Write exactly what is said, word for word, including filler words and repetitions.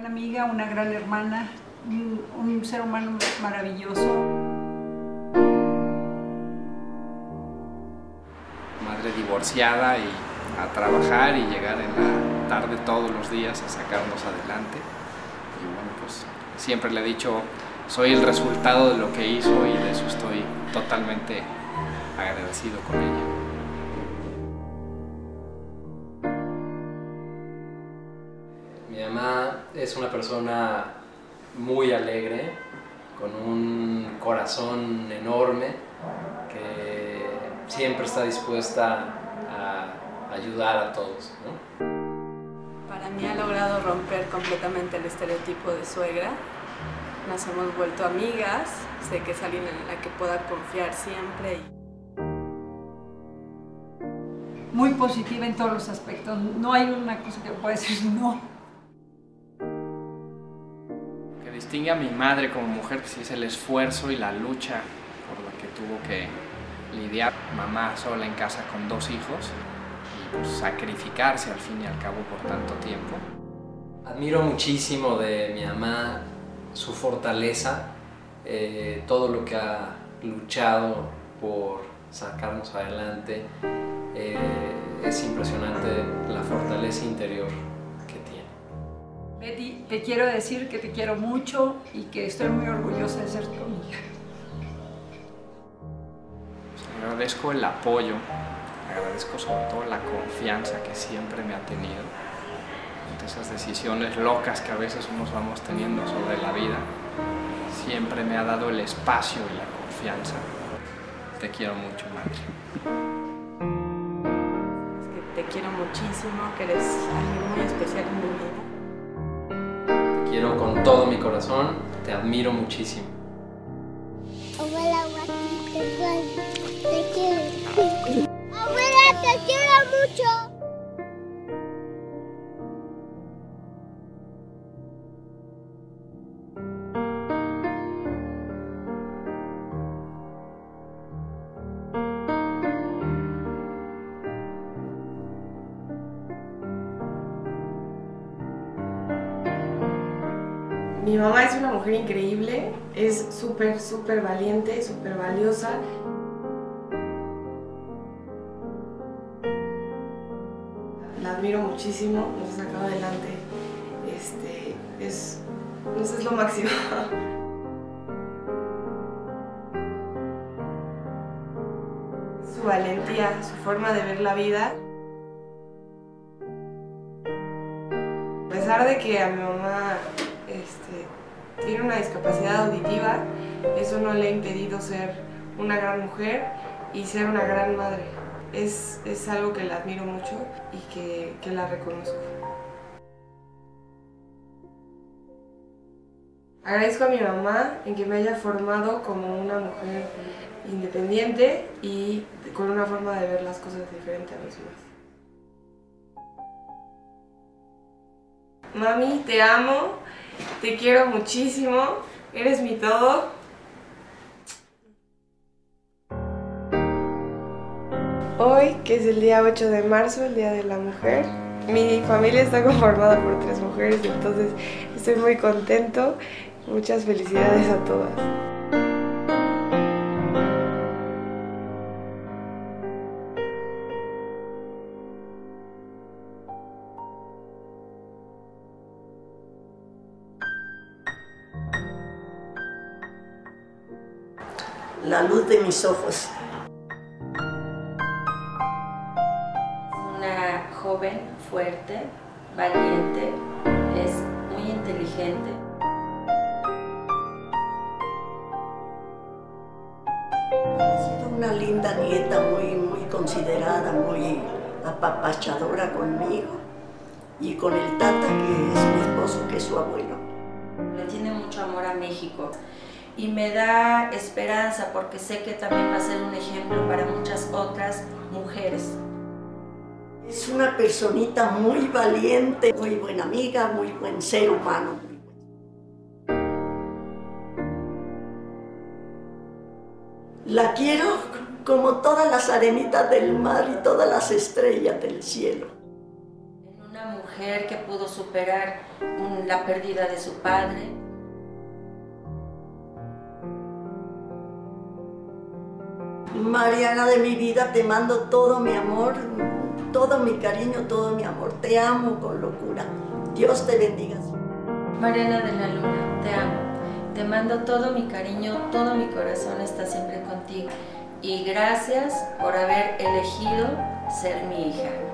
gran amiga, una gran hermana, un, un ser humano maravilloso. Madre divorciada y a trabajar y llegar en la tarde todos los días a sacarnos adelante. Y bueno, pues siempre le he dicho, soy el resultado de lo que hizo y de eso estoy totalmente agradecido con ella. Mi mamá es una persona muy alegre, con un corazón enorme, que siempre está dispuesta a ayudar a todos, ¿no? Para mí ha logrado romper completamente el estereotipo de suegra. Nos hemos vuelto amigas, sé que es alguien en la que pueda confiar siempre. Muy positiva en todos los aspectos, no hay una cosa que pueda decir no. Lo que distingue a mi madre como mujer pues, es el esfuerzo y la lucha por la que tuvo que lidiar. Mamá sola en casa con dos hijos y pues, sacrificarse al fin y al cabo por tanto tiempo. Admiro muchísimo de mi mamá su fortaleza, eh, todo lo que ha luchado por sacarnos adelante. Eh, es impresionante la fortaleza interior que tiene. Betty, te quiero decir que te quiero mucho y que estoy muy orgullosa de ser tu amiga. Agradezco el apoyo, agradezco sobre todo la confianza que siempre me ha tenido ante esas decisiones locas que a veces nos vamos teniendo sobre la vida. Siempre me ha dado el espacio y la confianza. Te quiero mucho, madre. Te quiero muchísimo, que eres alguien muy especial en mi vida. Te quiero con todo mi corazón, te admiro muchísimo. Abuela, te quiero. Abuela, te quiero mucho. Mi mamá es una mujer increíble, es súper, súper valiente, súper valiosa. La admiro muchísimo, nos ha sacado adelante. Este, es, no sé, es lo máximo. Su valentía, su forma de ver la vida. A pesar de que a mi mamá Este, tiene una discapacidad auditiva, eso no le ha impedido ser una gran mujer y ser una gran madre. Es, es algo que la admiro mucho y que, que la reconozco. Agradezco a mi mamá en que me haya formado como una mujer independiente y con una forma de ver las cosas diferente a los demás. Mami, te amo. Te quiero muchísimo, eres mi todo. Hoy, que es el día ocho de marzo, el Día de la Mujer, mi familia está conformada por tres mujeres, entonces estoy muy contento. Muchas felicidades a todas. La luz de mis ojos. Una joven fuerte, valiente, es muy inteligente. Ha sido una linda nieta, muy, muy considerada, muy apapachadora conmigo y con el tata, que es mi esposo, que es su abuelo. Le tiene mucho amor a México. Y me da esperanza porque sé que también va a ser un ejemplo para muchas otras mujeres. Es una personita muy valiente, muy buena amiga, muy buen ser humano. La quiero como todas las arenitas del mar y todas las estrellas del cielo. En una mujer mujer que pudo superar um, la pérdida de su padre. Mariana de mi vida, te mando todo mi amor, todo mi cariño, todo mi amor. Te amo con locura. Dios te bendiga. Mariana de la Luna, te amo. Te mando todo mi cariño, todo mi corazón está siempre contigo. Y gracias por haber elegido ser mi hija.